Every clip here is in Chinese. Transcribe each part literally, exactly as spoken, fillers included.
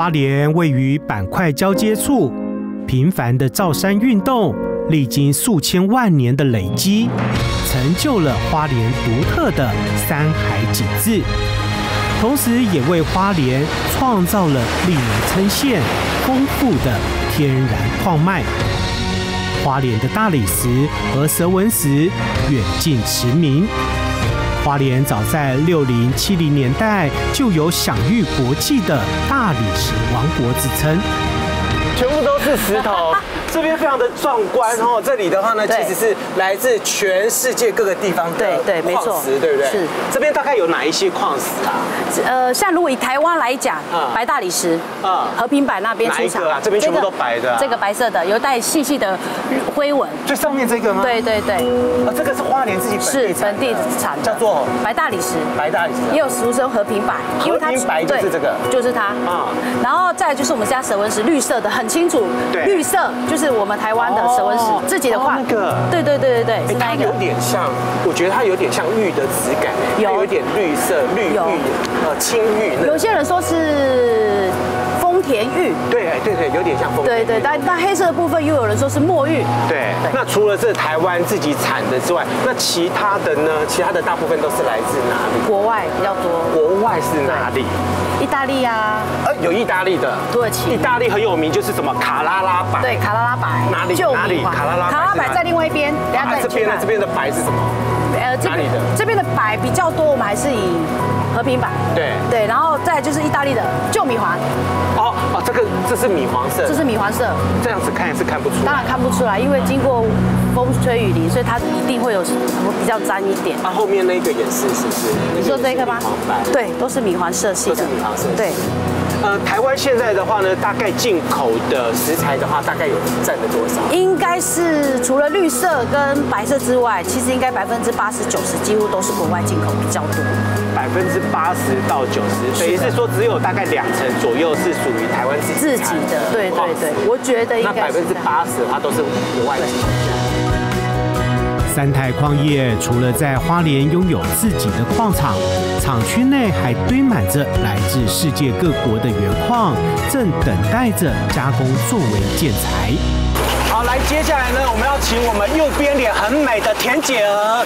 花莲位于板块交接处，频繁的造山运动，历经数千万年的累积，成就了花莲独特的山海景致，同时也为花莲创造了令人称羡、丰富的天然矿脉。花莲的大理石和蛇纹石远近驰名。花莲早在六零七零年代就有享誉国际的大理石王国之称， 全部都是石头，这边非常的壮观哦。这里的话呢，其实是来自全世界各个地方的矿石，对不对？是。这边大概有哪一些矿石啊？ 呃，像如果以台湾来讲，白大理石，啊，和平白那边出产， 啊，这边全部都白的， 这个白色的有带细细的灰纹。 最上面这个吗？ 对对对。啊， 这个是花莲自己本地是本地产的， 叫做白大理石。 白大理石也有俗称和平白， 因为它和平白就是这个， 就是它啊。然后再就是我们家蛇纹石，绿色的很清楚，对，绿色就是我们台湾的蛇纹石自己的矿。那个，对对对对对， 它有点像，我觉得它有点像玉的质感，有有点绿色，绿玉，呃，青玉。 有些人说是丰田玉， 对对对，有点像丰田玉。 对对，但但黑色的部分又有人说是墨玉。 对，那除了这台湾自己产的之外，那其他的呢？其他的大部分都是来自哪里？ 国外比较多。 国外是哪里？ 意大利啊。 呃，有意大利的。 土耳其。 意大利很有名，就是什么卡拉拉白。 对，卡拉拉白。 哪里？哪里？卡拉拉。 卡拉拉白在另外一边。等下再这边的这边的白是什么？呃，哪里的？ 这边的白比较多，我们还是以和平白。对对，然后再就是意大利的旧米黄。 哦哦，这个这是米黄色。 这是米黄色。 这样子看是看不出来。 当然看不出来，因为经过风吹雨淋，所以它一定会有比较沾一点。 它后面那个也是，是不是？ 你说这个吗？对，都是米黄色系的。 都是米黄色。 对。 呃，台湾现在的话呢，大概进口的食材的话，大概有占了多少？ 应该是除了绿色跟白色之外，其实应该百分之八十九十几乎都是国外进口比较多。 百分之八十到九十，等于是说只有大概两成左右是属于台湾自己自己的。对对对，我觉得应该。 那百分之八十它都是国外进口。 三泰矿业除了在花莲拥有自己的矿场，厂区内还堆满着来自世界各国的原矿，正等待着加工作为建材。 好，来，接下来呢，我们要请我们右边脸很美的田姐儿，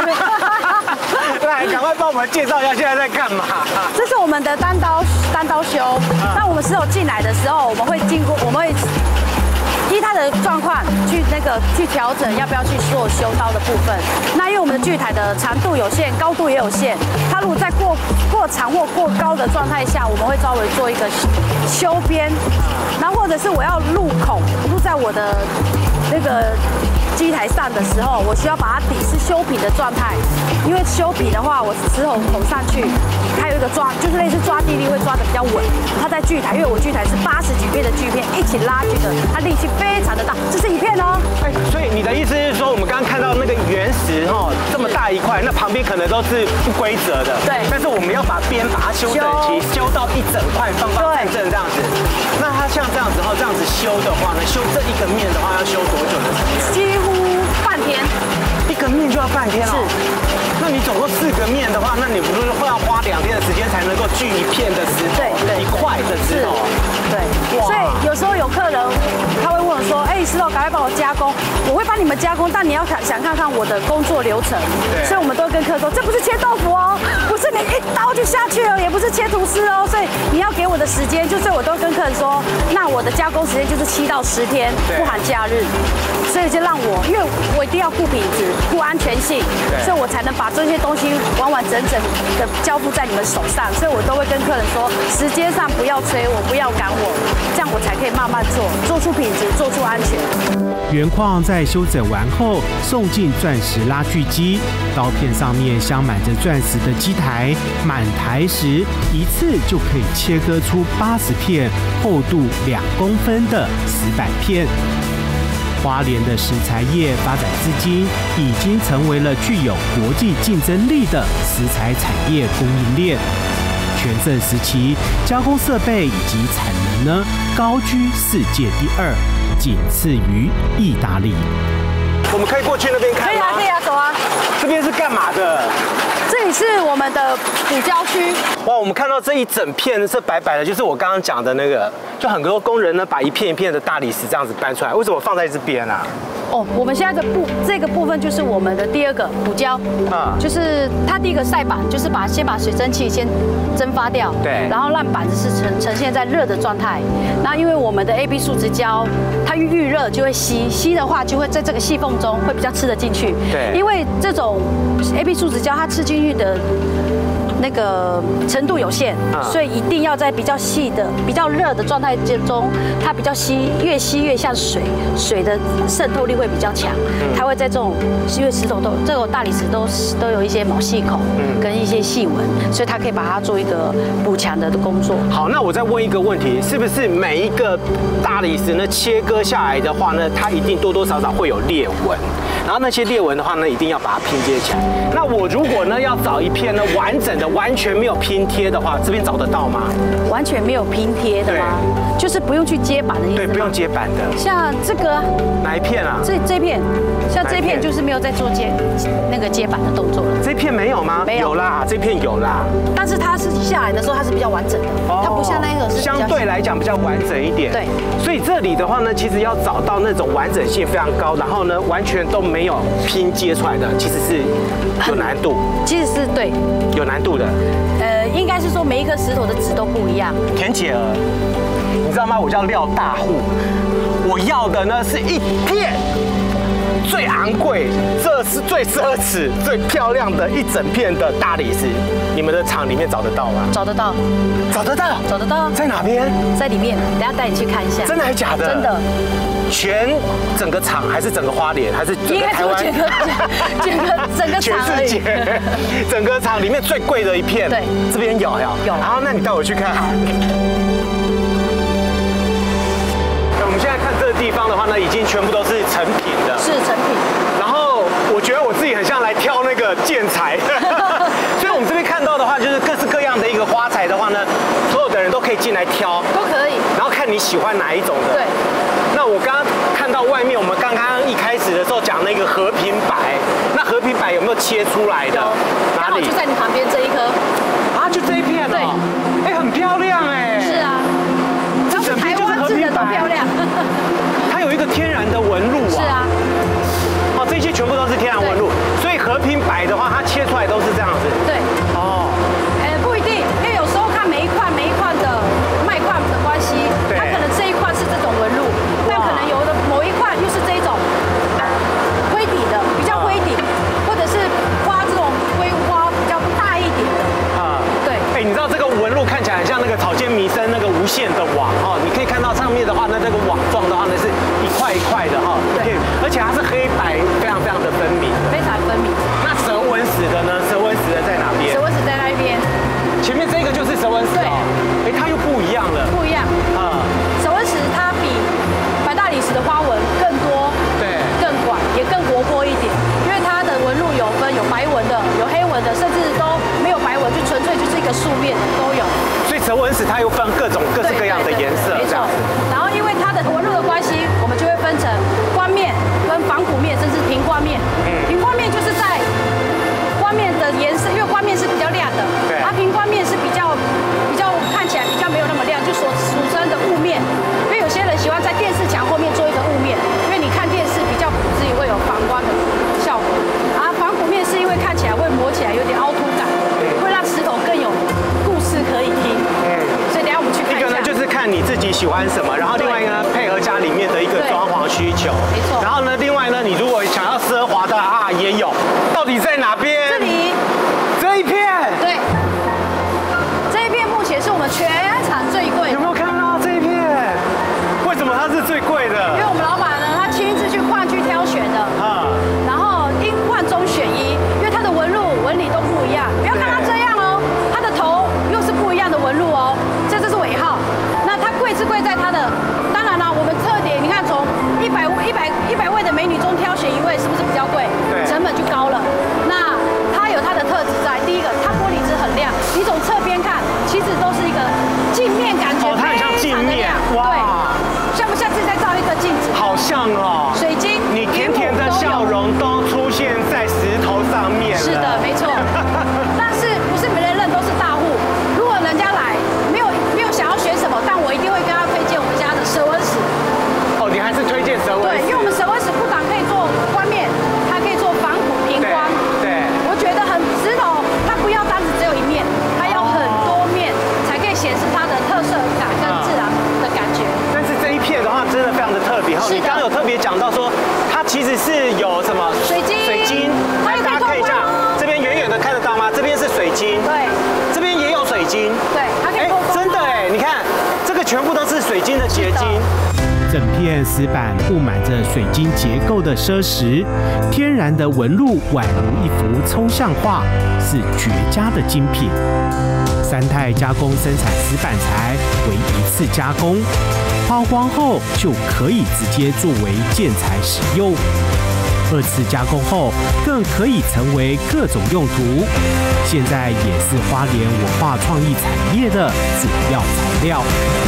来，赶快帮我们介绍一下现在在干嘛。 这是我们的单刀单刀修，那我们石头进来的时候，我们会经过，我们会。依它的状况去那个去调整要不要去做修刀的部分。那因为我们的锯台的长度有限，高度也有限，它如果在过过长或过高的状态下，我们会稍微做一个修边，然后或者是我要入孔入在我的那个机台上的时候，我需要把它底是修平的状态，因为修平的话，我石头捅上去，它有一个抓，就是类似抓地力会抓得比较稳。它在锯台，因为我锯台是八十几片的锯片一起拉锯的，它力气非常的大。这是一片哦。 哎，所以你的意思是说，我们刚刚看到那个原石哈，这么大一块，那旁边可能都是不规则的。对。但是我们要把边把它修整齐，修到一整块方方正正这样子。那它像这样子后，这样子修的话呢，修这一个面的话要修多久的时间？ 几乎半天。 一个面就要半天了。 是。 那你总共四个面的话，那你不是会要花两天的时间才能够锯一片的石头，对对，一块的石头， 对。所以有时候有客人他会问我说：“哎，石头，赶快帮我加工。”我会帮你们加工，但你要想想看看我的工作流程。所以我们都会跟客人说：“这不是切豆腐哦，不是你一刀就下去了，也不是切吐司哦。”所以你要给我的时间，就是我都跟客人说，那我的加工时间就是七到十天，不含假日。所以就让我，因为我一定要顾品质、顾安全性，所以我才能把这些东西完完整整的交付在你们手上。所以我都会跟客人说，时间上不要催我，不要赶我，这样我才可以慢慢做，做出品质，做出安全。 原矿在修整完后，送进钻石拉锯机，刀片上面镶满着钻石的机台，满台时一次就可以切割出八十片，厚度两公分的石板片。花莲的石材业发展至今，已经成为了具有国际竞争力的石材产业供应链。全盛时期，加工设备以及产能呢，高居世界第二，仅次于意大利。 我们可以过去那边看吗？ 可以啊，可以啊，走啊。 这边是干嘛的？ 这里是我们的补胶区。 哇，我们看到这一整片这白白的，就是我刚刚讲的那个，就很多工人呢把一片一片的大理石这样子搬出来，为什么放在这边啊？ 哦，我们现在的部这个部分就是我们的第二个补胶，啊，就是它第一个晒板，就是把先把水蒸气先蒸发掉， 对， 然后让板子是呈呈现在热的状态。那因为我们的 A B 树脂胶，它遇热就会吸，吸的话就会在这个细缝中会比较吃得进去， 对， 因为这种 A B 树脂胶它吃进去的那个程度有限，所以一定要在比较细的、比较热的状态中，它比较吸，越吸越像水，水的渗透力会比较强。它会在这种，因为石头都这种大理石都都有一些毛细孔跟一些细纹，所以它可以把它做一个补强的工作。 好，那我再问一个问题，是不是每一个大理石呢切割下来的话呢，它一定多多少少会有裂纹？然后那些裂纹的话呢，一定要把它拼接起来。那我如果呢要找一片呢完整的、完全没有拼贴的话，这边找得到吗？ 完全没有拼贴的吗？就是不用去接板的意思。 对，不用接板的。 像这个哪一片啊？ 这这片，像这片就是没有在做接那个接板的动作了。 这片没有吗？ 没有。 有啦，这片有啦。 但是它是下来的时候，它是比较完整的，它不像那个是相对来讲比较完整一点。 对。 所以这里的话呢，其实要找到那种完整性非常高，然后呢完全都没有拼接出来的，其实是有难度。 其实是对， 有难度的。 呃，应该是说每一颗石头的质都不一样。 田姐儿，你知道吗？我叫廖大户，我要的呢是一片最昂贵、这是最奢侈、最漂亮的一整片的大理石。你们的厂里面找得到吗？ 找得到， 找得到， 找得到。 在哪边？ 在里面，等下带你去看一下。 真的还假的？ 真的。 全整个厂还是整个花莲还是整个台湾？ 整个整个整个全世界，整个厂里面最贵的一片。 对， 这边有有有。 好，那你带我去看。我们现在看这个地方的话呢，已经全部都是成品的。 是成品。 然后我觉得我自己很像来挑那个建材，所以我们这边看到的话，就是各式各样的一个花材的话呢，所有的人都可以进来挑， 都可以。 然后看你喜欢哪一种的。 对。 那我刚刚看到外面，我们刚刚一开始的时候讲那个和平柏，那和平柏有没有切出来的？ 哪里？就在你旁边这一颗。 啊，就这一片哦。对。哎，很漂亮哎。 是啊。 这整片就是和平柏。 都漂亮。 它有一个天然的纹路啊。 是啊。 哦，这些全部都是天然纹路，所以和平柏的话，它切出来都是这样子。 对。 哦。 哎，不一定，因为有时候看每一块每一块的脉块的关系，它可能这一块是这种纹路。但可能有的某一块又是这种灰底的，比较灰底，或者是花这种灰花比较大一点的。啊，对。 哎，你知道这个纹路看起来很像那个草间弥生那个无限的网哈，你可以看到上面的话呢，那个网状的话呢是一块一块的哈，对，而且它是黑白非常非常的分明， 非常分明。 那蛇纹石的呢？蛇纹石的在哪边？ 蛇纹石在那一边。 前面这个就是蛇纹石哦。哎，它又不一样了。 不一样。啊。蛇纹石它比白大理石的花纹更多，对，更广，也更活泼一点。因为它的纹路有分有白纹的，有黑纹的，甚至都没有白纹，就纯粹就是一个素面的都有。所以蛇纹石它又分各种各式各样的颜色， 没错。然后因为它的纹路的关系，我们就会分成光面跟仿古面，甚至平光面。嗯，平光面就是在光面的颜色，因为光面是比较亮的，对，而平光面是比较比较看起来比较没有那么亮，就所俗称的雾面。因为有些人喜欢在电视墙后面做一个雾面，因为你看电视比较不至于会有反光的效果。啊，仿古面是因为看起来会磨起来有点凹凸感，会让石头更有故事可以听。嗯，所以等下我们去看一下。一个呢就是看你自己喜欢什么，然后另外一个呢配合家里面的一个装潢需求。 没错。 然后呢，另外呢，你如果想要奢华的啊，也有。到底在哪边？ 这里。 这一片。 对。这一片目前是我们全场最贵。 有没有看到这一片？为什么它是最贵的？ 因为我们老板呢，他亲自去矿区挑选的。啊。然后因万中选一，因为它的纹路纹理都不一样。不要看它这样哦，它的头又是不一样的纹路哦。这这是尾号。那它贵是贵在它的，当然了，我们特点你看从一百一百一百位的其实是有什么水晶， 水晶，来大家看一下，这边远远的看得到吗？这边是水晶， 对， 这边也有水晶， 对，它可以透光。 真的哎，你看这个全部都是水晶的结晶。 整片石板布满着水晶结构的奢石，天然的纹路宛如一幅抽象画，是绝佳的精品。三态加工生产石板材为一次加工，抛光后就可以直接作为建材使用。二次加工后更可以成为各种用途，现在也是花莲文化创意产业的主要材料。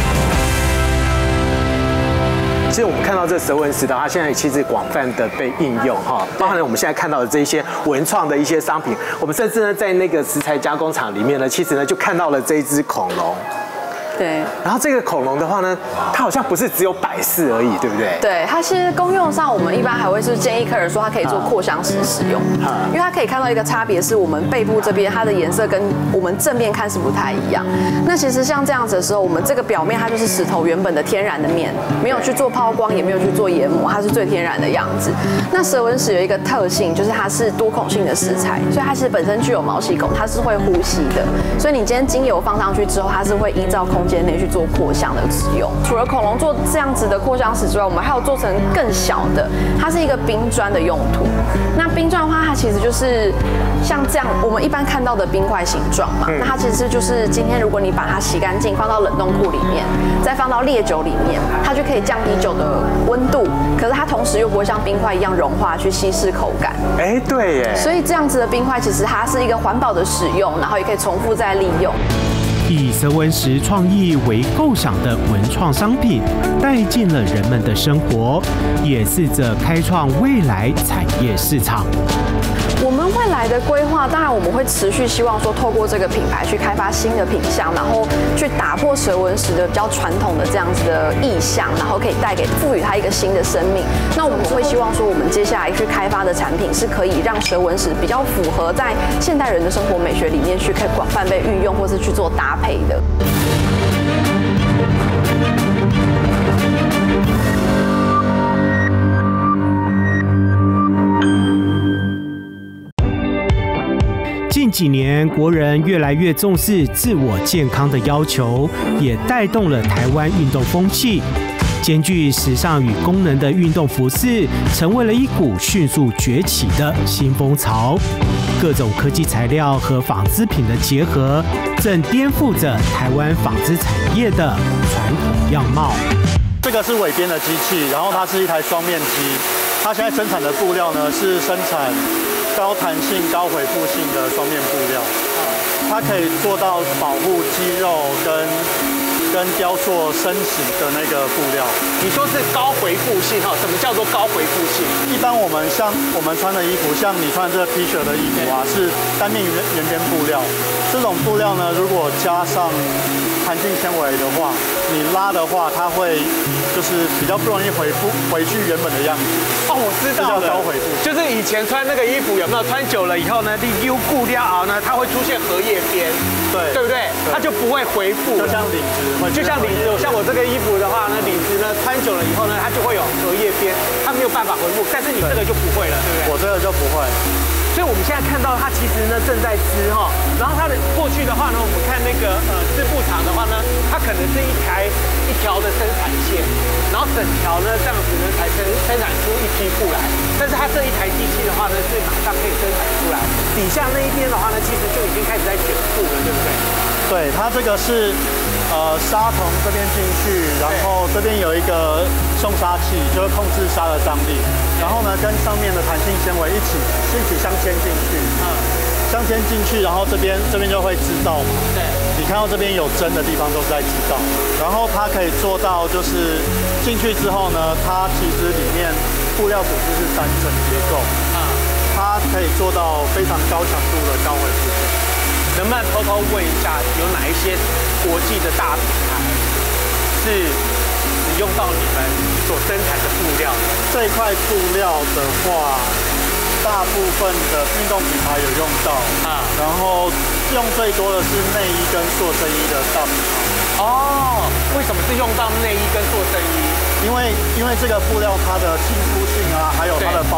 其实我们看到这蛇纹石的话，现在其实广泛的被应用哈，包含了我们现在看到的这一些文创的一些商品。我们甚至呢，在那个石材加工厂里面呢，其实呢就看到了这一只恐龙。 对， 然后这个恐龙的话呢，它好像不是只有摆饰而已，对不对？ 对，它其实功用上，我们一般还会是建议客人说，它可以做扩香石使用，因为它可以看到一个差别是，我们背部这边它的颜色跟我们正面看是不太一样。那其实像这样子的时候，我们这个表面它就是石头原本的天然的面，没有去做抛光，也没有去做研磨，它是最天然的样子。那蛇纹石有一个特性，就是它是多孔性的石材，所以它其实本身具有毛细孔，它是会呼吸的。所以你今天精油放上去之后，它是会依照空间内去做扩香的使用。除了恐龙做这样子的扩香石之外，我们还有做成更小的，它是一个冰砖的用途。那冰砖的话，它其实就是像这样我们一般看到的冰块形状嘛。那它其实就是今天如果你把它洗干净，放到冷冻库里面，再放到烈酒里面，它就可以降低酒的温度，可是它同时又不会像冰块一样融化去稀释口感。 哎，对耶。 所以这样子的冰块其实它是一个环保的使用，然后也可以重复再利用。 以蛇纹石创意为构想的文创商品，带进了人们的生活，也试着开创未来产业市场。 我们未来的规划，当然我们会持续希望说，透过这个品牌去开发新的品项，然后去打破蛇纹石的比较传统的这样子的意象，然后可以带给赋予它一个新的生命。那我们会希望说，我们接下来去开发的产品是可以让蛇纹石比较符合在现代人的生活美学里面去可以广泛被运用，或是去做搭配的。 近几年，国人越来越重视自我健康的要求，也带动了台湾运动风气。兼具时尚与功能的运动服饰，成为了一股迅速崛起的新风潮。各种科技材料和纺织品的结合，正颠覆着台湾纺织产业的传统样貌。 这个是尾编的机器，然后它是一台双面机。它现在生产的布料呢，是生产高弹性、高回复性的双面布料。它可以做到保护肌肉跟跟雕塑身形的那个布料。 你说是高回复性哈？什么叫做高回复性？ 一般我们像我们穿的衣服，像你穿这个 T 恤的衣服啊，是单面圆圆边布料。这种布料呢，如果加上弹性纤维的话，你拉的话，它会就是比较不容易回复回去原本的样子。 哦，我知道了， 这叫高回复， 就是以前穿那个衣服有没有穿久了以后呢，你丢固料熬呢，它会出现荷叶边， 对， 对不对？它就不会回复， 就像领子， 就像领子，像我这个衣服的话呢，领子呢穿久了以后呢，它就会有荷叶边，它没有办法回复，但是你这个就不会了，对不对？ 我这个就不会。 所以我们现在看到它其实呢正在织哈，然后它的过去的话呢，我们看那个呃织布厂的话呢，它可能是一台一条的生产线，然后整条呢这样子呢才生生产出一批布来。但是它这一台机器的话呢，是马上可以生产出来。底下那一边的话呢，其实就已经开始在卷布了，对不对？ 对，它这个是呃纱筒这边进去，然后这边有一个送纱器，就是控制纱的张力，然后呢跟上面的弹性纤维一起一起镶嵌进去，嗯，镶嵌进去，然后这边这边就会织到嘛。对，你看到这边有针的地方都是在织到，然后它可以做到就是进去之后呢，它其实里面布料组织是三层结构，啊，它可以做到非常高强度的高回复性。 能不能偷偷问一下，有哪一些国际的大品牌是使用到你们所生产的布料？ 这一块布料的话，大部分的运动品牌有用到啊，然后用最多的是内衣跟塑身衣的大品牌。 哦，为什么是用到内衣跟塑身衣？ 因为因为这个布料它的亲肤性啊，还有它的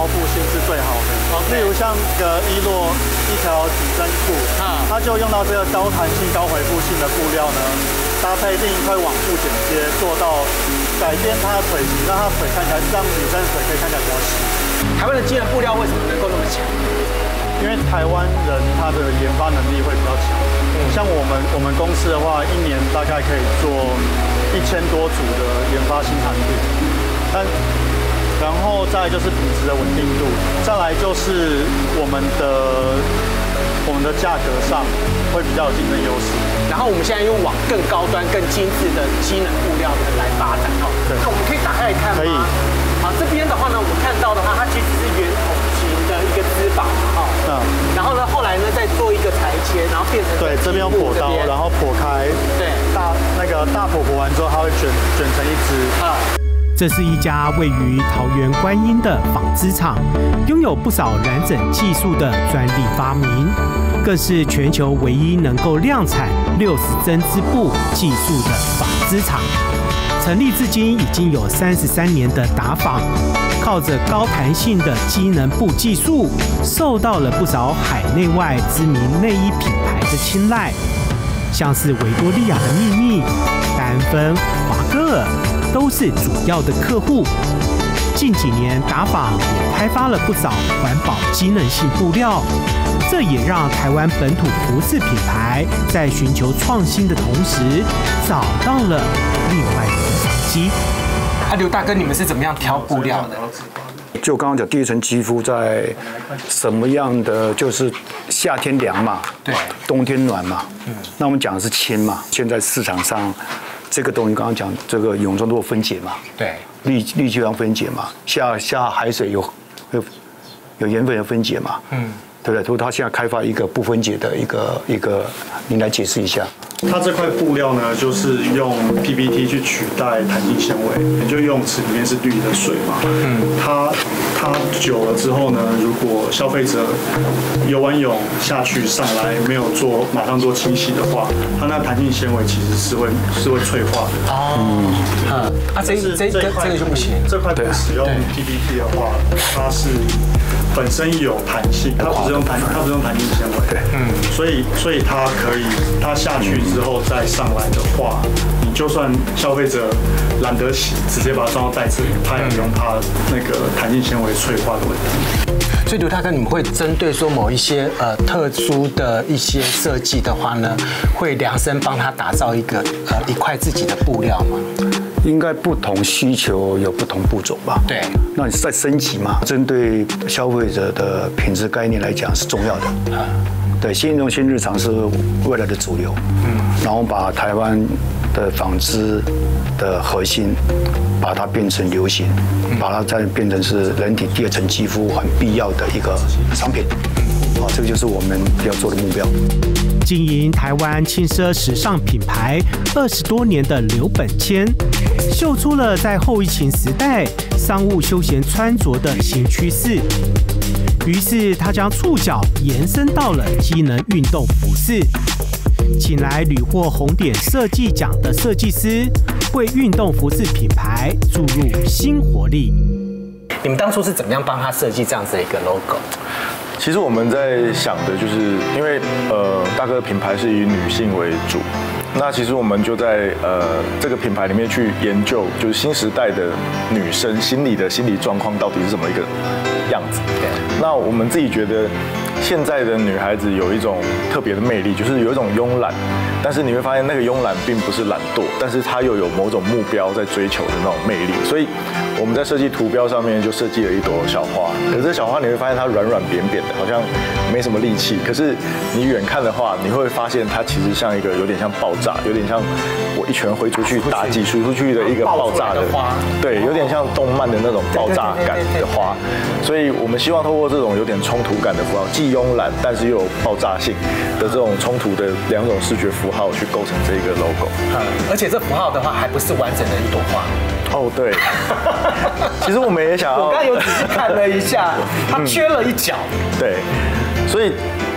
包覆性是最好的。例如像个伊洛一条紧身裤，它就用到这个高弹性、高回复性的布料呢，搭配另一块网布剪接，做到改变它的腿型，让它腿看起来让女生的腿可以看起来比较细。 台湾的机能布料为什么能够那么强？ 因为台湾人他的研发能力会比较强。嗯，像我们我们公司的话，一年大概可以做一千多组的研发新产品，但。然后再来就是品质的稳定度，再来就是我们的我们的价格上会比较有竞争优势。 然后我们现在又往更高端、更精致的机能布料的来发展哈。对，那我们可以打开来看吗？ 可以。 好，这边的话呢，我们看到的话，它其实是圆筒形的一个织法哈。嗯。然后呢，后来呢再做一个裁切，然后变成对这边用剖刀，然后剖开。对。大那个大剖剖完之后，它会卷卷成一支。啊。 这是一家位于桃园观音的纺织厂，拥有不少染整技术的专利发明，更是全球唯一能够量产六十针织布技术的纺织厂。成立至今已经有三十三年的打纺，靠着高弹性的机能布技术，受到了不少海内外知名内衣品牌的青睐，像是维多利亚的秘密、丹芬、华歌尔。都是主要的客户。近几年，打纺也开发了不少环保机能性布料，这也让台湾本土服饰品牌在寻求创新的同时，找到了另外一个商机。 啊，刘大哥，你们是怎么样挑布料的？ 就刚刚讲第一层肌肤在什么样的，就是夏天凉嘛，对，冬天暖嘛，嗯，那我们讲的是铅嘛，现在市场上。这个东西刚刚讲，这个泳装都有分解嘛，对，氯氯气要分解嘛，下下海水有有有盐分的分解嘛，嗯，对不对？所以它现在开发一个不分解的一个一个，您来解释一下。 它这块布料呢，就是用 P P T 去取代弹性纤维，也就游泳池里面是氯的水嘛。嗯，它它久了之后呢，如果消费者游完泳下去上来没有做马上做清洗的话，它那弹性纤维其实是会是会脆化的。哦， 嗯，啊，这这这这个就不行。 这块不使用 P P T 的话，它是本身有弹性，它不是用弹它不是用弹性纤维。对，嗯，所以所以它可以它下去。之后再上来的话，你就算消费者懒得洗，直接把它装到袋子里，它也不用怕那个弹性纤维脆化的问题。 所以刘大哥，你们会针对说某一些呃特殊的一些设计的话呢，会量身帮他打造一个呃一块自己的布料吗？ 应该不同需求有不同步骤吧？对，那你是在升级嘛？针对消费者的品质概念来讲是重要的。啊对，新运动、新日常是未来的主流。嗯，然后把台湾的纺织的核心，把它变成流行，把它再变成是人体第二层肌肤很必要的一个商品。好，这个就是我们要做的目标。 经营台湾轻奢时尚品牌二十多年的刘本谦，秀出了在后疫情时代商务休闲穿着的新趋势。于是他将触角延伸到了机能运动服饰，请来屡获红点设计奖的设计师，为运动服饰品牌注入新活力。 你们当初是怎么样帮他设计这样子的一个 logo？ 其实我们在想的就是，因为呃大哥的品牌是以女性为主，那其实我们就在呃这个品牌里面去研究，就是新时代的女生心理的心理状况到底是怎么一个样子。那我们自己觉得，现在的女孩子有一种特别的魅力，就是有一种慵懒，但是你会发现那个慵懒并不是懒惰，但是她又有某种目标在追求的那种魅力，所以我们在设计图标上面就设计了一朵小花，可是这小花你会发现它软软扁扁的，好像没什么力气，可是你远看的话，你会发现它其实像一个有点像爆炸，有点像我一拳挥出去打击出出去的一个爆炸的花，对，有点像动漫的那种爆炸感的花，所以我们希望透过这种有点冲突感的符号，既慵懒但是又有爆炸性的这种冲突的两种视觉符号去构成这个 logo。 嗯，而且这符号的话还不是完整的一朵花。 哦，对。其实我们也想要， 我刚刚有仔细看了一下，它缺了一角。 对，所以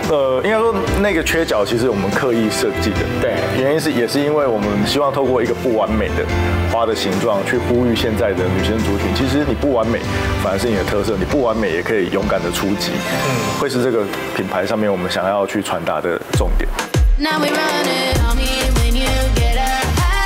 呃，应该说那个缺角其实我们刻意设计的， 对， 原因是也是因为我们希望透过一个不完美的花的形状去呼吁现在的女生族群，其实你不完美反而是你的特色，你不完美也可以勇敢的出击，嗯，会是这个品牌上面我们想要去传达的重点。Now we run it on me when you get up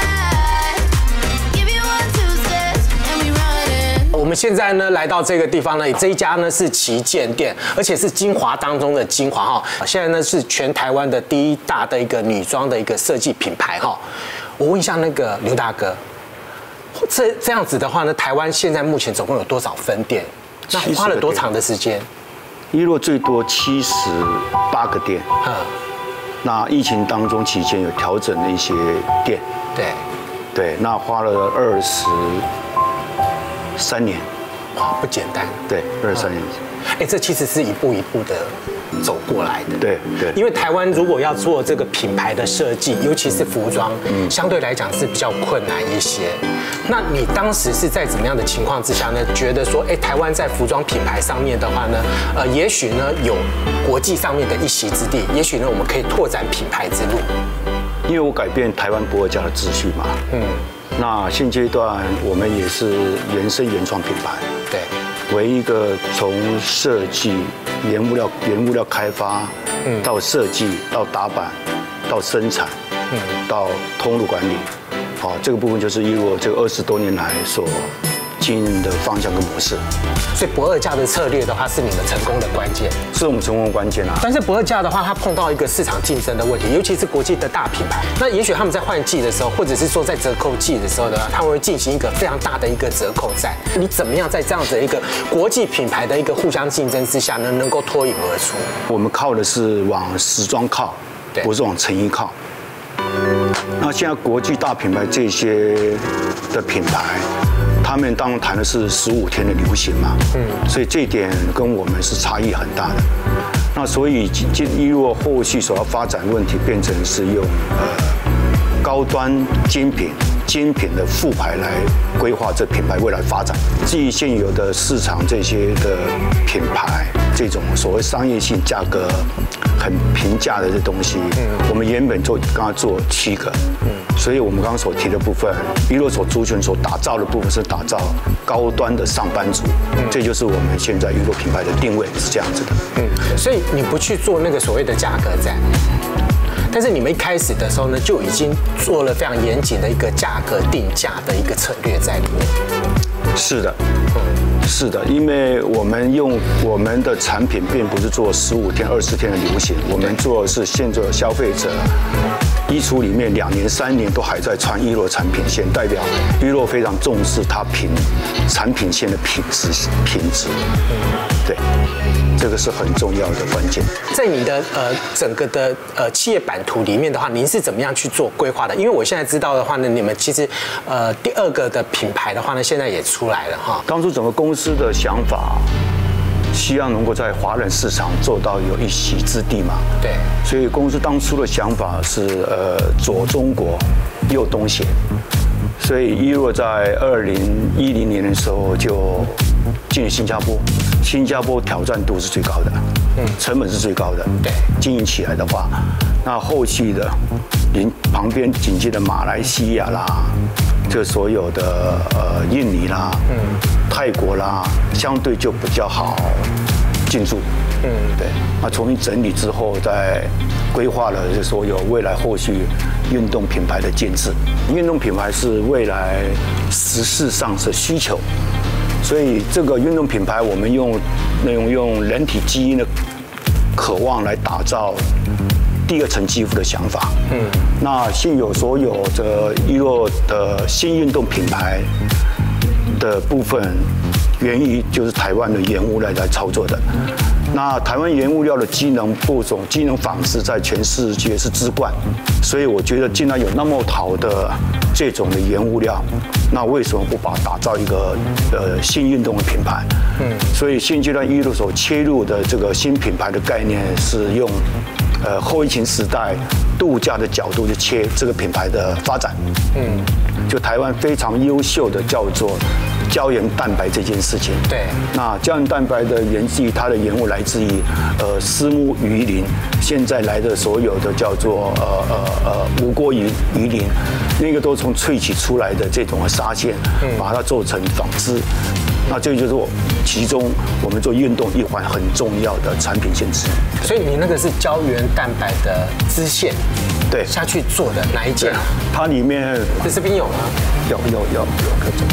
high, give you one two steps and we run it. 我们现在呢来到这个地方呢，这一家呢是旗舰店，而且是精华当中的精华哈。现在呢是全台湾的第一大的一个女装的一个设计品牌哈。我问一下那个刘大哥，这这样子的话呢，台湾现在目前总共有多少分店？那花了多长的时间？ 一落最多七十八个店。嗯。那疫情当中期间有调整了一些店， 对， 对，那花了二十三年， 哇，不简单， 对，二十三年， 哎，这其实是一步一步的走过来的， 对对， 因为台湾如果要做这个品牌的设计，尤其是服装，嗯，相对来讲是比较困难一些。那你当时是在怎么样的情况之下呢？觉得说，哎，台湾在服装品牌上面的话呢，呃，也许呢有国际上面的一席之地，也许呢我们可以拓展品牌之路。 因为我改变台湾不二家的秩序嘛，嗯，那现阶段我们也是原生原创品牌， 对， 为一个从设计、原物料、原物料开发，嗯，到设计、到打版、到生产，嗯，到通路管理。好，这个部分就是以我这个二十多年来所经营的方向跟模式。 所以不二价的策略的话，是你们成功的关键， 是我们成功的关键啊。 但是不二价的话，它碰到一个市场竞争的问题，尤其是国际的大品牌。那也许他们在换季的时候，或者是说在折扣季的时候呢，他们会进行一个非常大的一个折扣战。你怎么样在这样子的一个国际品牌的一个互相竞争之下呢，能够脱颖而出？ 我们靠的是往时装靠，不是往成衣靠。那现在国际大品牌这些的品牌，他们当然谈的是十五天的流行嘛，嗯，所以这一点跟我们是差异很大的。那所以今一若后续所要发展问题，变成是用呃高端精品、精品的副牌来规划这品牌未来发展。基于现有的市场这些的品牌，这种所谓商业性价格很平价的这东西，嗯，我们原本做刚刚做七个，嗯，所以我们刚刚所提的部分，一落所族群所打造的部分是打造高端的上班族，嗯，这就是我们现在一落品牌的定位是这样子的， 嗯，所以你不去做那个所谓的价格战，但是你们一开始的时候呢，就已经做了非常严谨的一个价格定价的一个策略在里面。 是的，嗯，是的，因为我们用我们的产品并不是做十五天、二十天的流行，我们做的是现在消费者衣橱里面两年、三年都还在穿一落产品线，代表一落非常重视它品产品线的品质品质。对，这个是很重要的关键。 在你的呃整个的呃企业版图里面的话，您是怎么样去做规划的？因为我现在知道的话呢，你们其实呃第二个的品牌的话呢，现在也出来了哈。 当初整个公司的想法，希望能够在华人市场做到有一席之地嘛。 对。 所以公司当初的想法是呃左中国，右东协。所以一落在二零一零年的时候就进入新加坡，新加坡挑战度是最高的，嗯，成本是最高的， 对， 经营起来的话，那后续的邻旁边紧接的马来西亚啦，这所有的呃印尼啦，嗯，泰国啦，相对就比较好进驻，嗯，对，那重新整理之后再规划了就所有未来后续运动品牌的建制。运动品牌是未来时事上的需求，所以这个运动品牌我们用那种用人体基因的渴望来打造第二层肌肤的想法。嗯，那现有所有的一落的新运动品牌的部分，源于就是台湾的原物料来操作的。那台湾原物料的机能播种、机能纺织在全世界是之冠，所以我觉得既然有那么好的这种的原物料，那为什么不把它打造一个呃新运动的品牌？嗯，所以现阶段一路所切入的这个新品牌的概念是用呃后疫情时代度假的角度去切这个品牌的发展。嗯，就台湾非常优秀的叫做胶原蛋白这件事情。 对。 那胶原蛋白的源自于它的原物来自于呃虱目鱼鳞，现在来的所有的叫做呃呃呃无锅鱼鱼鳞，那个都从萃取出来的这种纱线，把它做成纺织。那这个就是我其中我们做运动一环很重要的产品线之一。 所以你那个是胶原蛋白的织线， 对， 下去做的哪一件？ 它里面这这边有吗？ 有有有有各种。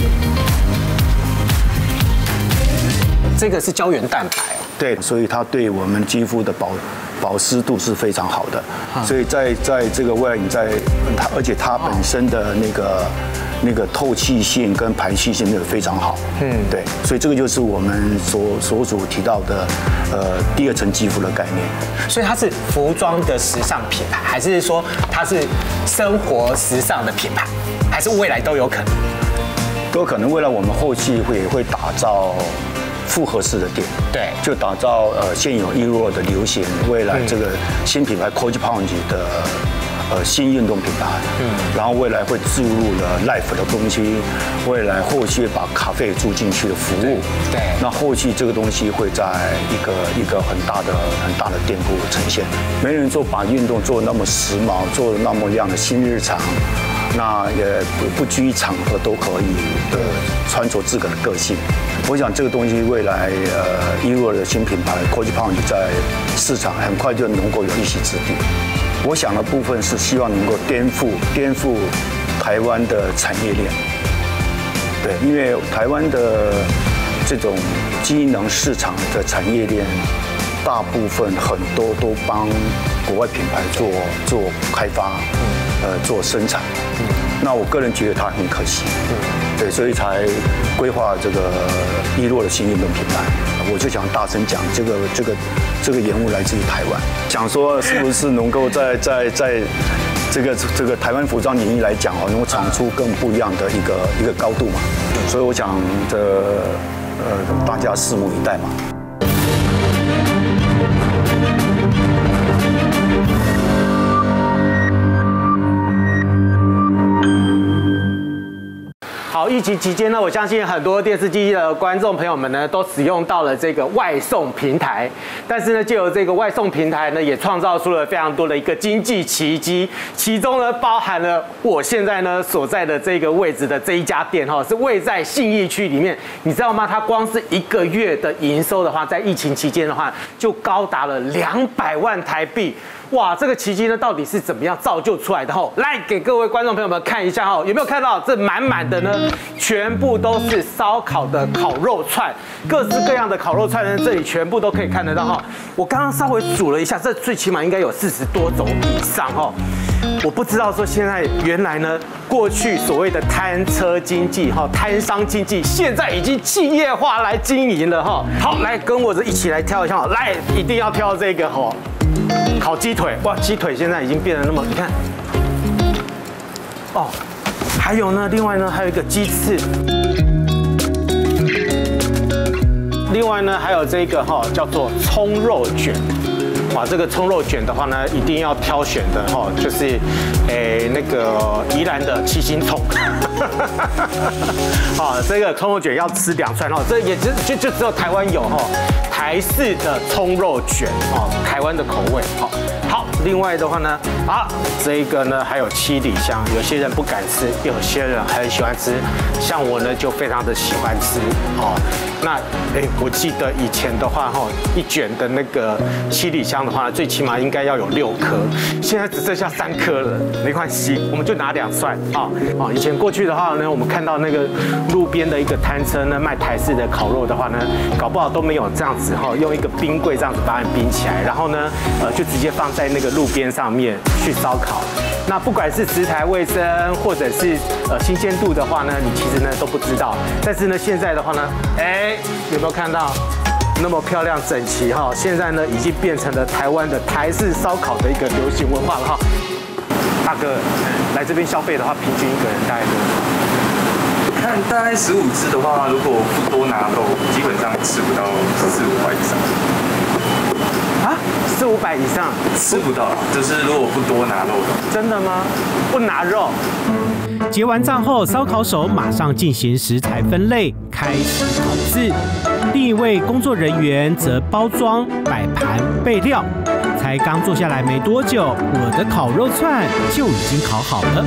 这个是胶原蛋白哦。 对，所以它对我们肌肤的保保湿度是非常好的。所以在在这个未来你在它，而且它本身的那个。那个透气性跟排气性都非常好，嗯，对，所以这个就是我们所所主提到的，呃，第二层肌肤的概念。 所以它是服装的时尚品牌，还是说它是生活时尚的品牌，还是未来都有可能？ 都有可能。未来我们后续会会打造复合式的店，对，就打造呃现有易若的流行，未来这个新品牌 Coach Punch 的。呃，新运动品牌，嗯，然后未来会注入了 Life 的东西，未来后续把咖啡注进去的服务，对，那后续这个东西会在一个一个很大的很大的店铺呈现。没人做把运动做那么时髦，做那么样的新日常，那也不不拘场合都可以的穿着自个的个性。我想这个东西未来呃，易若的新品牌 Coach Punch 在市场很快就能够有一席之地。我想的部分是希望能够颠覆颠覆台湾的产业链，对，因为台湾的这种机能市场的产业链，大部分很多都帮国外品牌做做开发，呃，做生产。那我个人觉得它很可惜，对，所以才规划这个易若的新运动品牌。我就想大声讲，这个这个这个盐物来自于台湾，想说是不是能够在在在这个这个台湾服装领域来讲哦，能够闯出更不一样的一个一个高度嘛。所以我想这呃大家拭目以待嘛。 好，疫情期间呢，我相信很多电视机的观众朋友们呢，都使用到了这个外送平台。但是呢，借由这个外送平台呢，也创造出了非常多的一个经济奇迹。其中呢，包含了我现在呢所在的这个位置的这一家店哈，是位在信义区里面。你知道吗？它光是一个月的营收的话，在疫情期间的话，就高达了两百万台币。哇，这个奇迹呢，到底是怎么样造就出来的？吼，来给各位观众朋友们看一下哈，有没有看到这满满的呢？全部都是烧烤的烤肉串，各式各样的烤肉串呢，这里全部都可以看得到哈。我刚刚稍微数了一下，这最起码应该有四十多种以上哈。我不知道说现在原来呢，过去所谓的摊车经济哈、摊商经济，现在已经企业化来经营了哈。好，来跟我一起来挑一下，来一定要挑这个哈。烤鸡腿，哇，鸡腿现在已经变得那么，你看，哦，还有呢，另外呢，还有一个鸡翅，另外呢，还有这个哈、叫做葱肉卷，哇，这个葱肉卷的话呢，一定要挑选的哈、就是，诶，那个宜兰的七星葱，好，这个葱肉卷要吃两串哈，这也就就就只有台湾有哈。台式的葱肉卷哦，台湾的口味好。好，另外的话呢，啊，这个呢还有七里香，有些人不敢吃，有些人很喜欢吃，像我呢就非常的喜欢吃哦。那哎，我记得以前的话哈，一卷的那个七里香的话，最起码应该要有六颗，现在只剩下三颗了，没关系，我们就拿两串啊啊。以前过去的话呢，我们看到那个路边的一个摊车呢卖台式的烤肉的话呢，搞不好都没有这样子哈，用一个冰柜这样子把它冰起来，然后呢呃就直接放在那个路边上面去烧烤。那不管是食材卫生或者是呃新鲜度的话呢，你其实呢都不知道。但是呢现在的话呢，哎，有没有看到那么漂亮整齐哈？现在呢已经变成了台湾的台式烧烤的一个流行文化了哈。大哥来这边消费的话，平均一个人大概多少？ 看大概十五只的话，如果不多拿肉，基本上吃不到四五百以上。 啊，四五百以上吃不到，就是如果不多拿肉的。 真的吗？不拿肉？ 结完账后，烧烤手马上进行食材分类，开始烤制。另一位工作人员则包装、摆盘、备料。才刚坐下来没多久，我的烤肉串就已经烤好了。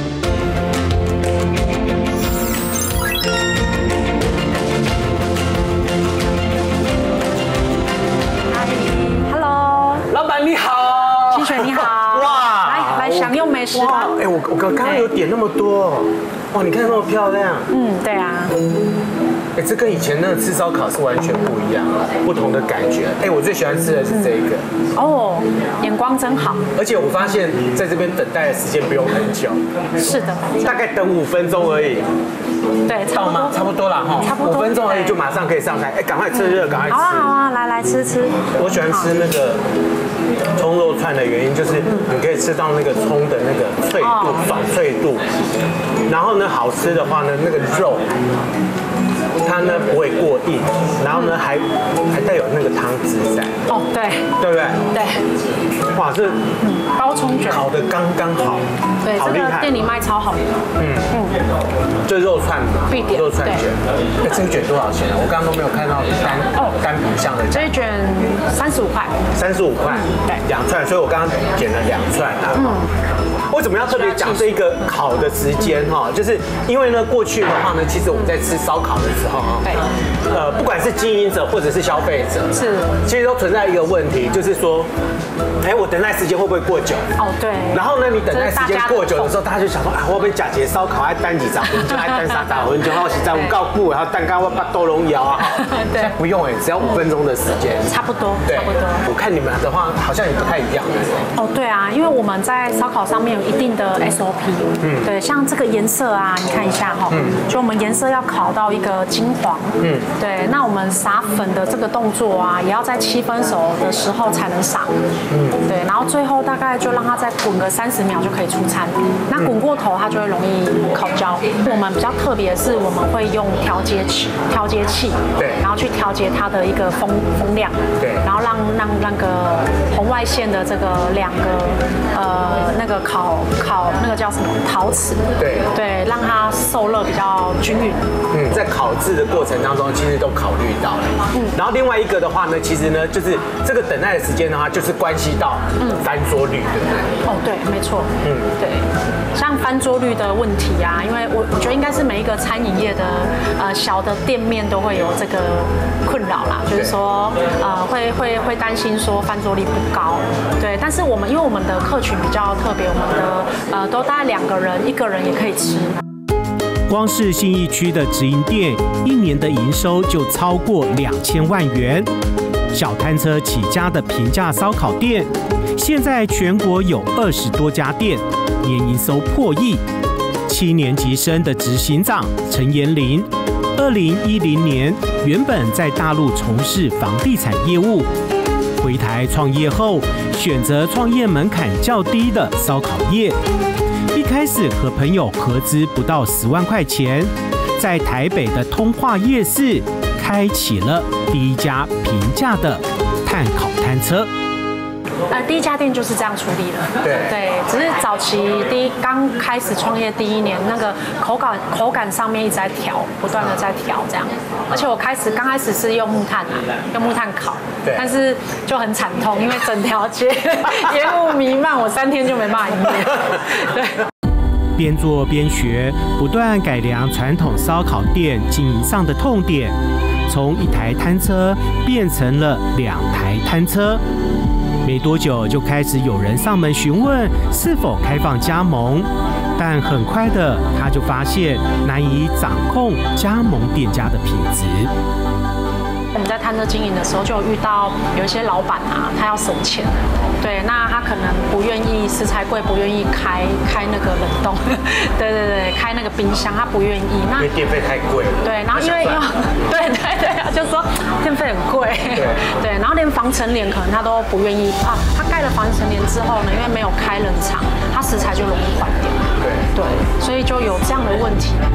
Hello， 老板你好， 清水你好，哇，来来享用美食吧。 哎，我我刚刚有点那么多，哇，你看那么漂亮。 嗯，对啊。 哎，这跟以前那个吃烧烤是完全不一样，不同的感觉。哎，我最喜欢吃的是这个。 哦，眼光真好。 而且我发现在这边等待的时间不用很久。 是的， 大概等五分钟而已。 对， 到吗？差不多了哈， 差不多五分钟而已就马上可以上台。哎，赶快趁热，赶快吃。 好啊好啊，来来吃吃。 我喜欢吃那个葱肉串的原因就是你可以吃到那个葱的那个脆度、爽脆度，然后呢，好吃的话呢，那个肉。它呢不会过硬，然后呢还还带有那个汤汁在。 哦，对， 对不对？ 对。 哇，这包葱卷烤的刚刚好， 对， 好厉害。 店里卖超好的。嗯嗯。 这肉串必点肉串卷，哎，这个卷多少钱啊？我刚刚都没有看到单哦单品项的。 这一卷三十五块。 三十五块，对，两串，所以我刚刚点了两串啊。嗯。为什么要特别讲这个烤的时间哈？就是因为呢，过去的话呢，其实我们在吃烧烤的时候啊，对，呃，不管是经营者或者是消费者，是，其实都存在一个问题，就是说，哎，我等待时间会不会过久？哦，对。然后呢，你等待时间过久的时候，大家就想说啊，会不会假节烧烤爱单几十分钟，爱单三十分钟，然后实在我告顾，然后蛋糕我把豆龙摇啊，对，不用哎，只要五分钟的时间， 差不多，差不多。 我看你们的话好像也不太一样。 哦，对啊，因为我们在烧烤上面有一定的 S O P， 嗯，对，像这个颜色啊，你看一下哈，嗯，就我们颜色要烤到一个金黄，嗯，对，那我们撒粉的这个动作啊，也要在七分熟的时候才能撒，嗯，对，然后最后大概就让它再滚个三十秒就可以出餐，那滚过头它就会容易烤焦。我们比较特别的是，我们会用调节器，调节器，对，然后去调节它的一个风风量，对，然后让让那个红外线的这个两个呃那个烤烤那个叫什么陶瓷，对对，让它受热比较均匀。 嗯，在烤制的过程当中，其实都考虑到了。嗯，然后另外一个的话呢，其实呢，就是这个等待的时间的话，就是关系到翻桌率，对不对？ 哦，对，没错。嗯，对，像翻桌率的问题啊，因为我我觉得应该是每一个餐饮业的呃小的店面都会有这个困扰啦，就是说呃会会会担心说翻桌率不高，对，但是我们因为我们的客群比较特别，我们的呃都大概两个人，一个人也可以吃。 光是信义区的直营店，一年的营收就超过两千万元。小摊车起家的平价烧烤店，现在全国有二十多家店，年营收破亿。七年级生的执行长陈延林，二零一零年原本在大陆从事房地产业务，回台创业后，选择创业门槛较低的烧烤业。一开始和朋友合资不到十万块钱，在台北的通化夜市开启了第一家平价的炭烤摊车。 呃，第一家店就是这样处理的，对对，只是早期第一刚开始创业第一年，那个口感口感上面一直在调，不断的在调这样。而且我开始刚开始是用木炭啊，用木炭烤，对，但是就很惨痛，因为整条街烟雾弥漫，我三天就没办法营业。对。 边做边学，不断改良传统烧烤店经营上的痛点，从一台摊车变成了两台摊车。没多久就开始有人上门询问是否开放加盟，但很快的他就发现难以掌控加盟店家的品质。 我们在摊车经营的时候，就有遇到有一些老板啊，他要省钱，对，那他可能不愿意食材贵，不愿意开开那个冷冻，对对对，开那个冰箱，他不愿意，那因为电费太贵， 对，然后因为要，对对对，就说电费很贵，对对，然后连防尘帘可能他都不愿意啊，他盖了防尘帘之后呢，因为没有开冷藏，他食材就容易坏掉，对对，所以就有这样的问题。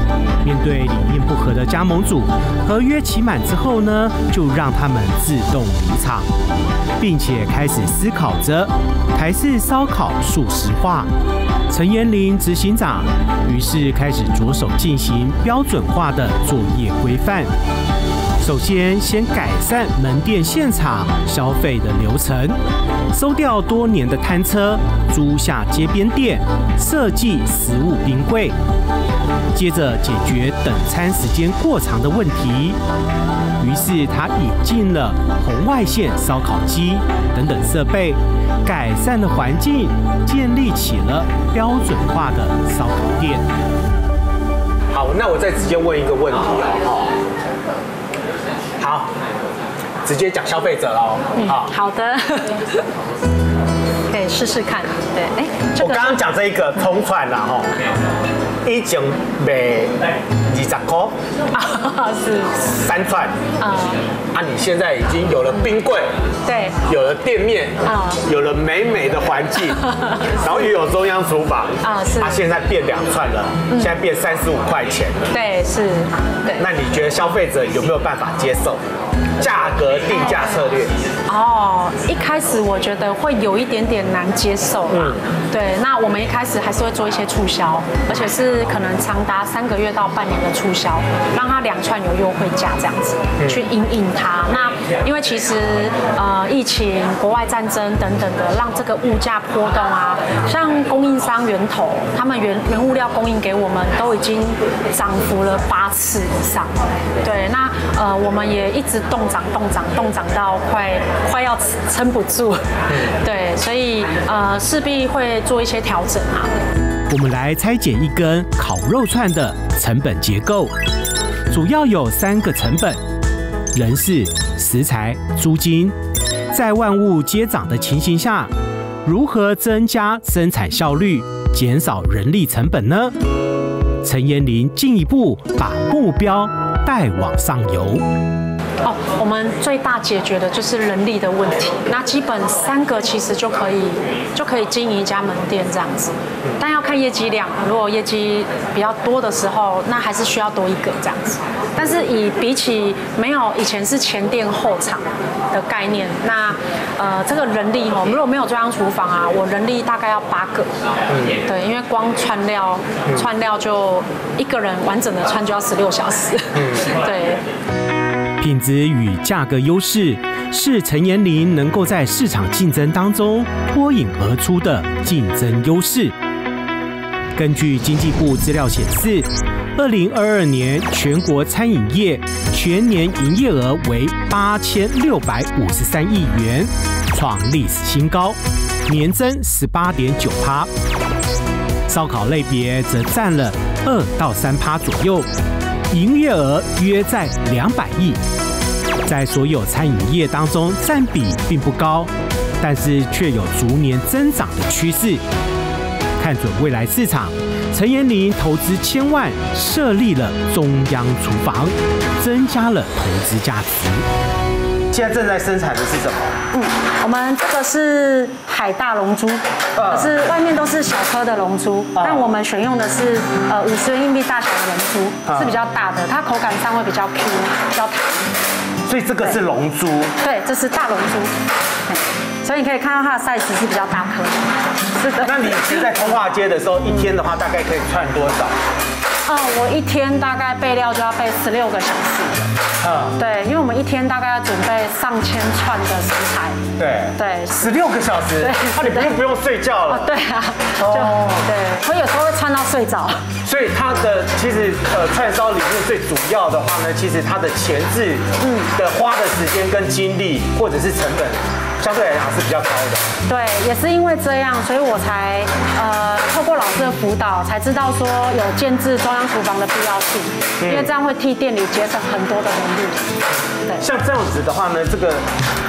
面对理念不合的加盟主，合约期满之后呢，就让他们自动离场，并且开始思考着台式烧烤素食化。陈延龄执行长于是开始着手进行标准化的作业规范。首先，先改善门店现场消费的流程，收掉多年的摊车，租下街边店，设计食物冰柜。接着解决等餐时间过长的问题，于是他引进了红外线烧烤机等等设备，改善了环境，建立起了标准化的烧烤店。 好，那我再直接问一个问题哦。好，直接讲消费者喽。 嗯，好的，可以试试看。对，哎， 我刚刚讲这一个葱串啦，吼，以前卖二十块，啊，是三串，啊，啊，你现在已经有了冰柜， 对， 有了店面，啊，有了美美的环境，然后又有中央厨房，啊，是，它现在变两串了，现在变三十五块钱了， 对，是，对。 那你觉得消费者有没有办法接受？价格定价策略哦，一开始我觉得会有一点点难接受啦。嗯，对，那我们一开始还是会做一些促销，而且是可能长达三个月到半年的促销，让它两串有优惠价这样子，嗯，去因应它。那因为其实呃疫情、国外战争等等的，让这个物价波动啊，像供应商源头，他们原原物料供应给我们都已经涨幅了八次以上。对，那呃我们也一直动。动涨动涨动涨到快快要撑不住，对，所以呃势必会做一些调整啊。 我们来拆解一根烤肉串的成本结构，主要有三个成本：人事、食材、租金。在万物皆涨的情形下，如何增加生产效率，减少人力成本呢？陈延龄进一步把目标带往上游。 哦，我们最大解决的就是人力的问题。那基本三个其实就可以就可以经营一家门店这样子，但要看业绩量。如果业绩比较多的时候，那还是需要多一个这样子。但是以比起没有以前是前店后厂的概念，那呃这个人力哦，如果没有中央厨房啊，我人力大概要八个。嗯，对，因为光串料串料就一个人完整的串就要十六小时。嗯，对。 品质与价格优势是陈延龄能够在市场竞争当中脱颖而出的竞争优势。根据经济部资料显示，二零二二年全国餐饮业全年营业额为八千六百五十三亿元，创历史新高，年增十八点九趴。烧烤类别则占了二到三趴左右。营业额约在两百亿，在所有餐饮业当中占比并不高，但是却有逐年增长的趋势。看准未来市场，陈延龄投资千万设立了中央厨房，增加了投资价值。 现在正在生产的是什么？ 嗯，我们这个是海大龙珠，可是外面都是小颗的龙珠，但我们选用的是呃五十元硬币大小的龙珠，是比较大的，它口感上会比较 Q， 比较弹。 所以这个是龙珠？ 对，这是大龙珠。所以你可以看到它的 size 是比较大颗的。是的。 那你其实在通化街的时候，一天的话大概可以串多少？ 嗯，我一天大概备料就要备十六个小时。嗯，对，因为我们一天大概要准备上千串的食材。对对， 十六个小时。对，那你不用不用睡觉了。 对啊，就对，我有时候会串到睡着。 所以它的其实呃串烧里面最主要的话呢，其实它的前置嗯的花的时间跟精力或者是成本。相对来讲是比较高的， 对，也是因为这样，所以我才呃透过老师的辅导，才知道说有建制中央厨房的必要性，嗯、因为这样会替店里节省很多的人力。 对，像这样子的话呢，这个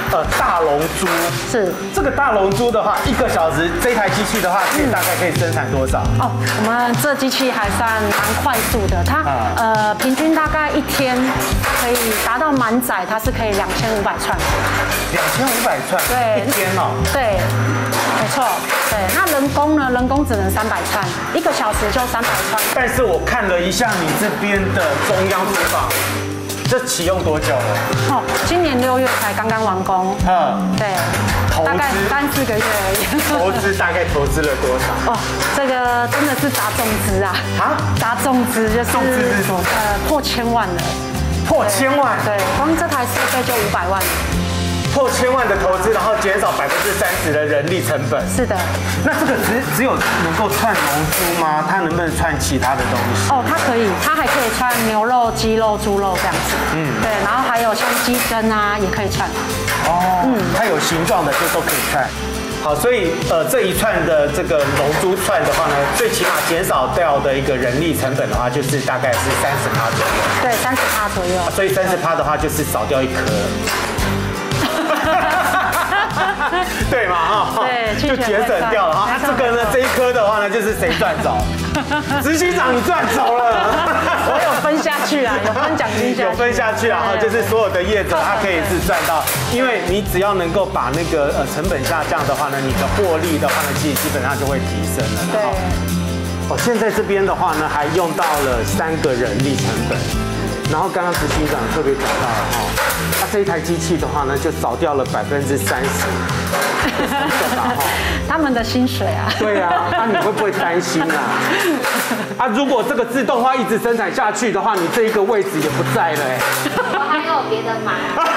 呃大龙珠。 是这个大龙珠的话，一个小时这台机器的话，可以大概可以生产多少？ 哦，我们这机器还算蛮快速的，它呃平均大概一天可以达到满载，它是可以两千五百串。 两千五百串， 对， 一天哦。 对，没错。对，那人工呢？人工只能三百串，一个小时就三百串。 但是我看了一下你这边的中央厨房，这启用多久了？ 哦，今年六月才刚刚完工。嗯，对，大概三四个月而已。 投资大概投资了多少？哦， 这个真的是砸重资啊！啊，砸重资就是重资是多少？ 呃，破千万了。 破千万？ 对，光这台设备就五百万。 破千万的投资，然后减少百分之三十的人力成本。 是的。 那这个只只有能够串龙珠吗？它能不能串其他的东西？ 哦，它可以，它还可以串牛肉、鸡肉、猪肉这样子。嗯，对，然后还有像鸡胗啊，也可以串。 哦，嗯，它有形状的就都可以串。好，所以呃这一串的这个龙珠串的话呢，最起码减少掉的一个人力成本的话，就是大概是三十趴左右。 对，三十趴左右。 所以三十趴的话，就是少掉一颗。对嘛哈， 对， 就节省掉了哈。那这个呢，这一颗的话呢，就是谁赚走？执行长你赚走了。 我有分下去啊，有分奖金下去。 有分下去啊，哈，就是所有的业者他可以是赚到，因为你只要能够把那个呃成本下降的话呢，你的获利的话呢，其实基本上就会提升了。 对。 哦，现在这边的话呢，还用到了三个人力成本。然后刚刚执行长特别讲到了哈，他这一台机器的话呢，就少掉了百分之三十， 他们的薪水啊。 对啊，那你会不会担心啊？啊，如果这个自动化一直生产下去的话，你这一个位置也不在了哎。 我还有别的买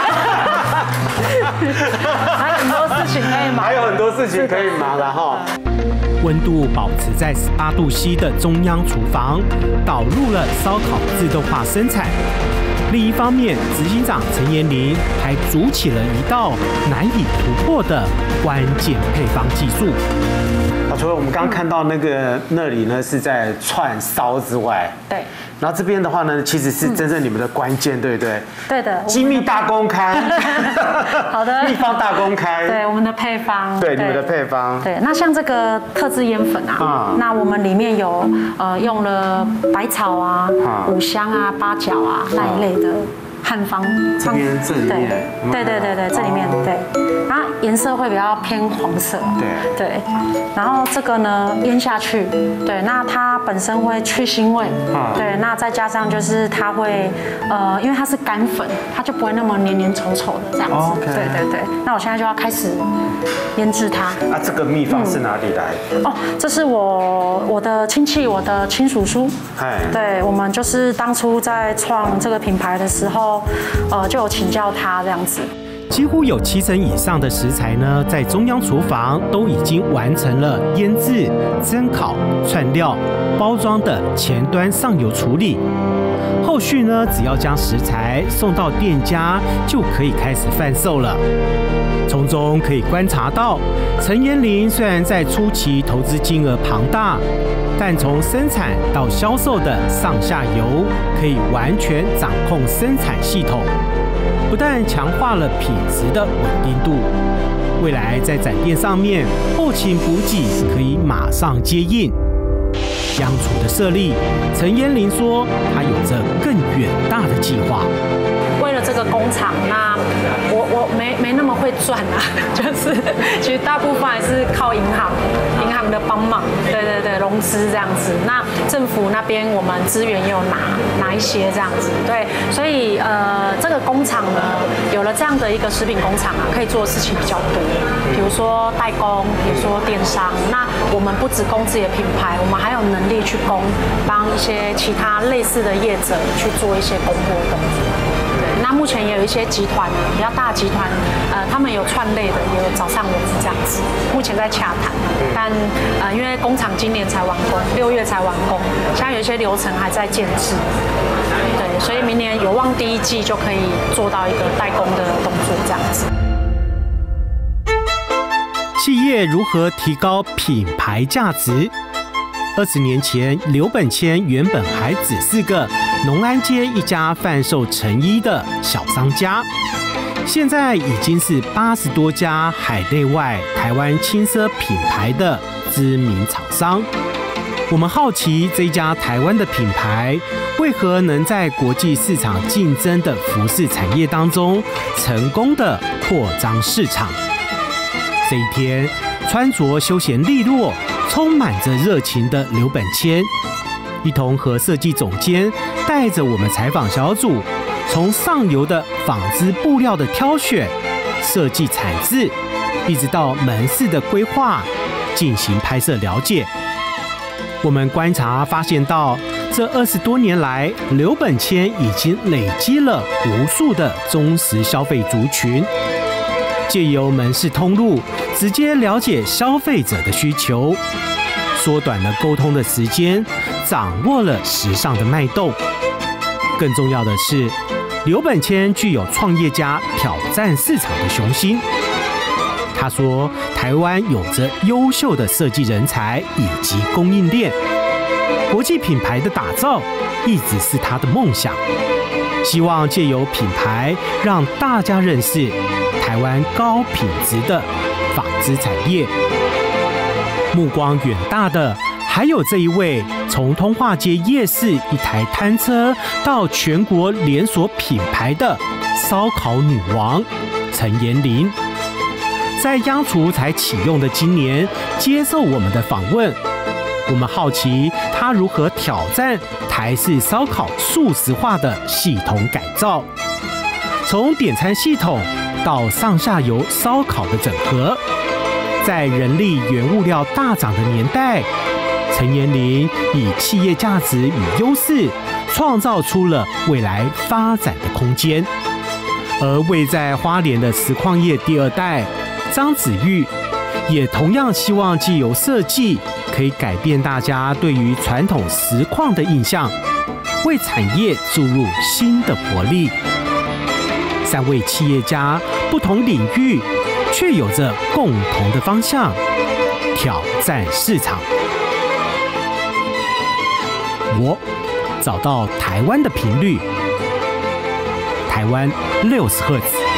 啊。还有很多事情可以忙。 还有很多事情可以忙了哈。 温度保持在十八度 C 的中央厨房，导入了烧烤自动化生产。另一方面，执行长陈延霖还组起了一道难以突破的关键配方技术。 啊，除了我们刚刚看到那个那里呢是在串烧之外， 对。 然后这边的话呢，其实是真正你们的关键，对不对？ 对的， 机密大公开。 好的， 秘方大公开。 对，我们的配方。 对，你们的配方。 对，那像这个特制烟粉啊，那我们里面有呃用了百草啊、五香啊、八角啊那一类的汉方。 这边这里面。 对对对对，这里面对，然后颜色会比较偏黄色。 对对，然后这个呢腌下去，对，那它本身会去腥味。对，那再加上就是它会呃，因为它是干粉，它就不会那么黏黏稠稠的这样子。对对对，那我现在就要开始腌制它。 啊，这个秘方是哪里来？ 哦，这是我我的亲戚，我的亲叔叔。 哎， 对，我们就是当初在创这个品牌的时候，呃，就有请教他这样子。 几乎有七成以上的食材呢，在中央厨房都已经完成了腌制、蒸烤、串料、包装的前端上游处理。后续呢，只要将食材送到店家，就可以开始贩售了。从中可以观察到，陈延霖虽然在初期投资金额庞大，但从生产到销售的上下游，可以完全掌控生产系统。不但强化了品质的稳定度，未来在展店上面后勤补给可以马上接应。央厨的设立，陈延霖说他有着更远大的计划。 为了这个工厂，那我我没没那么会赚啊，就是其实大部分还是靠银行，银行的帮忙，对对对，融资这样子。那政府那边我们资源也有拿拿一些这样子，对，所以呃这个工厂呢，有了这样的一个食品工厂啊，可以做的事情比较多，比如说代工，比如说电商。那我们不只供自己的品牌，我们还有能力去供帮一些其他类似的业者去做一些供货动作。那目前也有一些集团比较大的集团，呃，他们有串类的，也有找上我们这样子。目前在洽谈，但呃，因为工厂今年才完工，六月才完工，现在有一些流程还在建制，对，所以明年有望第一季就可以做到一个代工的动作这样子。 企业如何提高品牌价值？二十年前，刘本谦原本还只是个农安街一家贩售成衣的小商家， 现在已经是八十多家海内外台湾轻奢品牌的知名厂商。我们好奇这家台湾的品牌为何能在国际市场竞争的服饰产业当中成功的扩张市场。这一天，穿着休闲利落、充满着热情的刘本谦，一同和设计总监带着我们采访小组，从上游的纺织布料的挑选、设计产制，一直到门市的规划，进行拍摄了解。我们观察发现到，这二十多年来，刘本谦已经累积了无数的忠实消费族群，借由门市通路，直接了解消费者的需求，缩短了沟通的时间，掌握了时尚的脉动。更重要的是，刘本谦具有创业家挑战市场的雄心。他说，台湾有着优秀的设计人才以及供应链，国际品牌的打造一直是他的梦想，希望借由品牌让大家认识台湾高品质的纺织产业。目光远大的还有这一位从通化街夜市一台摊车到全国连锁品牌的烧烤女王陈妍玲。在央厨才启用的今年，接受我们的访问，我们好奇他如何挑战台式烧烤速食化的系统改造，从点餐系统到上下游烧烤的整合，在人力原物料大涨的年代，陈妍玲以企业价值与优势，创造出了未来发展的空间。而位在花莲的实况业第二代张子玉，也同样希望藉由设计，可以改变大家对于传统实况的印象，为产业注入新的活力。三位企业家不同领域，却有着共同的方向，挑战市场。我找到台湾的频率，台湾六十赫兹。